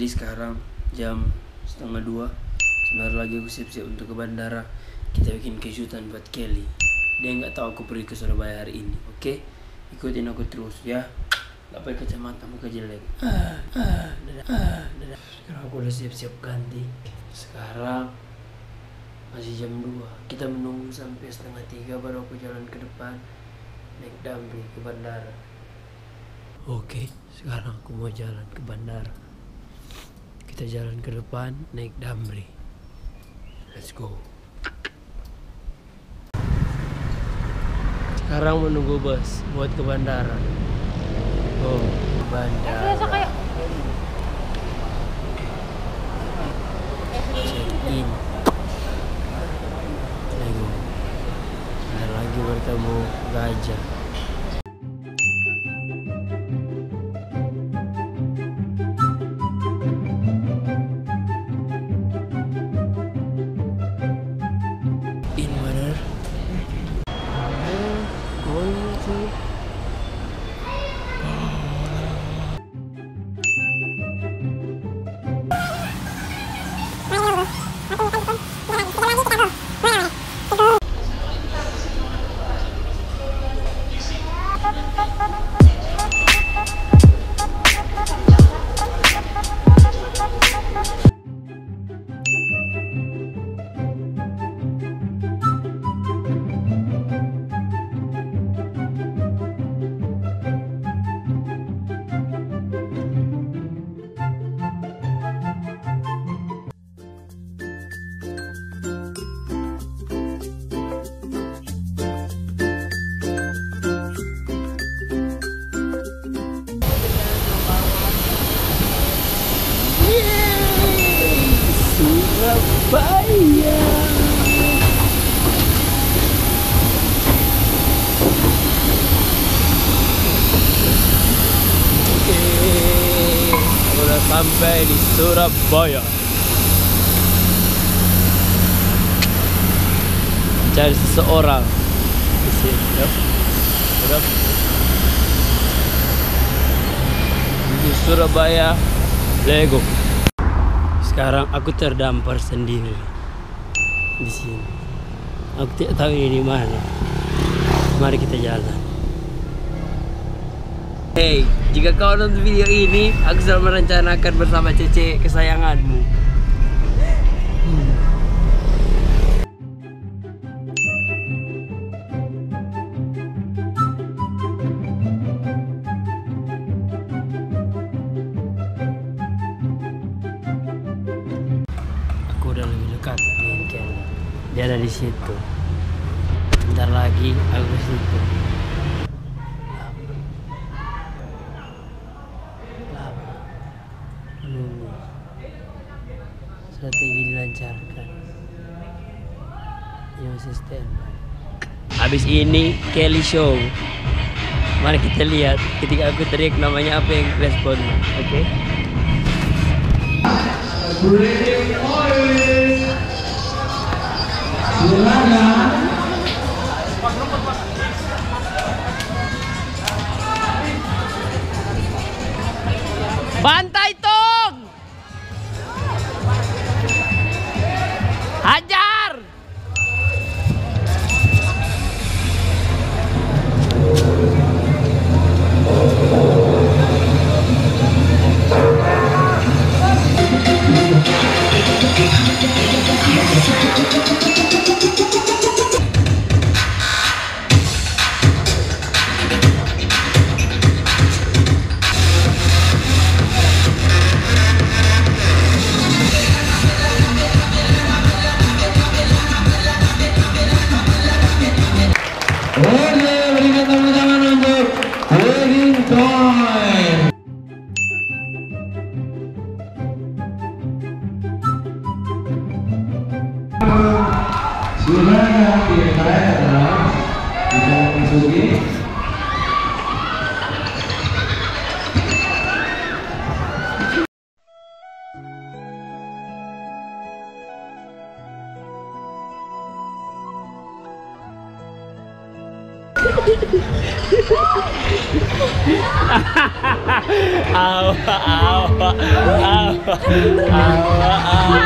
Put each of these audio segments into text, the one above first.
Jadi sekarang jam 1:30. Sebentar lagi aku siap-siap untuk ke bandara. Kita bikin kejutan buat Kelly. Dia nggak tahu aku pergi ke Surabaya hari ini. Oke? Ikutin aku terus ya. Gak pakai kacamata, muka jelek. Dadah. Sekarang aku udah siap-siap ganti. Sekarang masih jam 2. Kita menunggu sampai 2:30 baru aku jalan ke depan naik Damri ke bandara. Oke, sekarang aku mau jalan ke bandara. Kita jalan ke depan naik Damri. Let's go. Sekarang menunggu bus buat ke bandara. Oh, bandara. Check in. Lego. Sebentar lagi bertemu gajah. In manner. Going to Surabaya. Oke, udah sampai di Surabaya. Cari seseorang di sini. Udah. Di Surabaya, Lego. Sekarang aku terdampar sendiri di sini. Aku tidak tahu ini di mana. Mari kita jalan. Hey, jika kau nonton video ini, aku sedang merencanakan bersama Cece kesayanganmu. Udah lebih dekat dengan Kelly. Dia ada di situ. Bentar lagi aku ke situ. Lama. Menunggu. Strategi dilancarkan. Ya masih standby. Habis ini Kelly show. Mari kita lihat ketika aku teriak namanya apa yang respon. Oke? Bantai Tung! Hajar! Awa, awa, awa, awa, awa.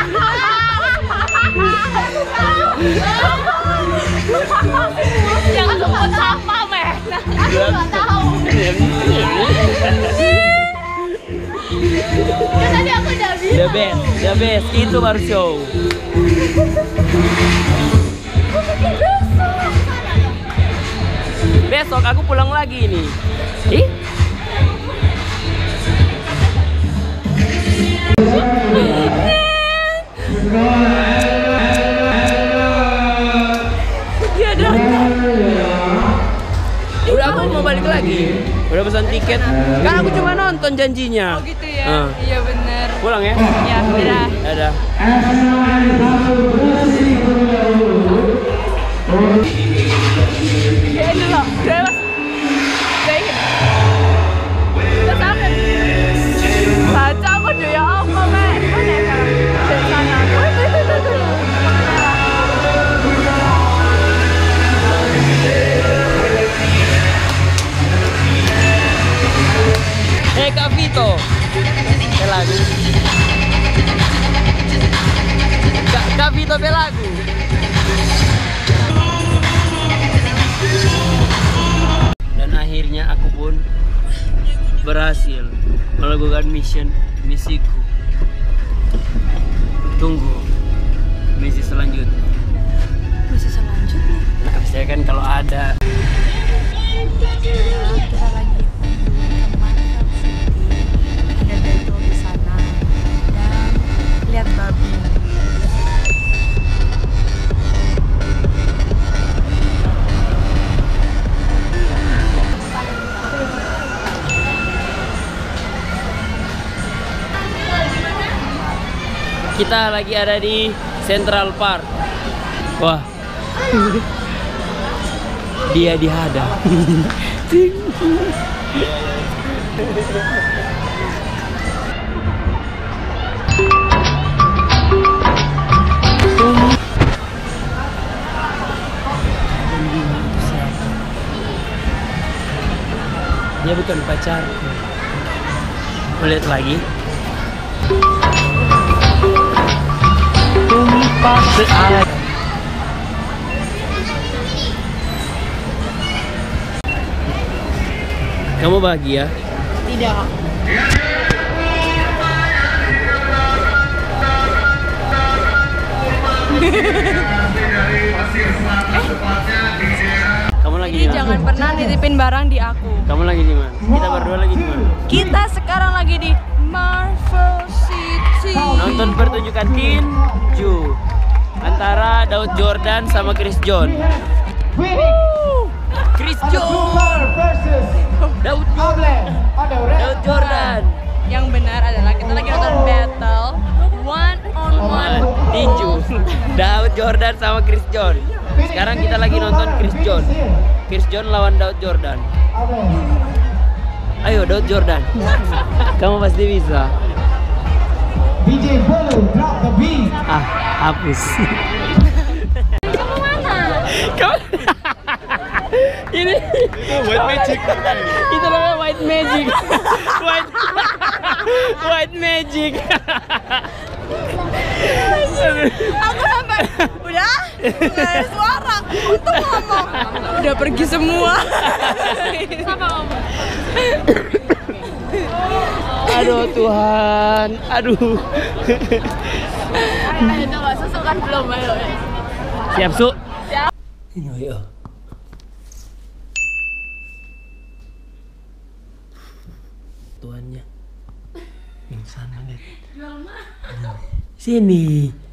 Jangan sebut sama, men. Aku nggak tahu. Kan tadi aku udah bilang. The best, itu baru show. Besok aku pulang lagi nih. Ih? Dia datang. Udah aku mau balik lagi. Udah pesan tiket. Kan aku cuma nonton janjinya. Oh gitu ya. Iya bener. Pulang ya? Ya, dadah. Dadah. Ya ini loh. Udah ingin. Udah sampai. Baca aku deh ya apa, men. Mana ya sekarang? Dari sana. Itu. Kak Vito. Belagu. Kak Vito Belagu. Dan akhirnya aku pun berhasil melakukan misiku. Tunggu misi selanjutnya. Misi selanjutnya. Nah, saya kan kalau ada. Kita lagi ke Marvel City. Ada Beto di sana dan lihat babi. Kita lagi ada di Central Park. Wah. Dia dihadang. Dia bukan pacarku. Lihat lagi. Tumpah seadanya. Kamu bahagia? Tidak. Kamu lagi Jadi di mana? jangan pernah nitipin barang di aku. Kamu lagi di mana? Kita berdua lagi di mana? Kita sekarang lagi di Marvel City. Nonton pertunjukan tinju antara Daud Jordan sama Chris John. Chris John Daud Jordan. Yang benar adalah kita lagi nonton battle one on one Tinju Daud Jordan sama Chris John. Sekarang kita lagi nonton Chris John. Chris John lawan Daud Jordan. Ayo Daud Jordan. Kamu pasti bisa. DJ Bolu, drop the beat. Ah, hapus. Kamu mana? Kamu ini White magic. itu namanya white magic. White magic. Aku sampai udah nggak ada suara untuk ngomong. Udah pergi semua. Sama ngomong. Aduh Tuhan, aduh. Ayo coba susu kan belum ayo. Siap Su? Siap. Ayo. Tuannya. Yang sana lihat. Sini.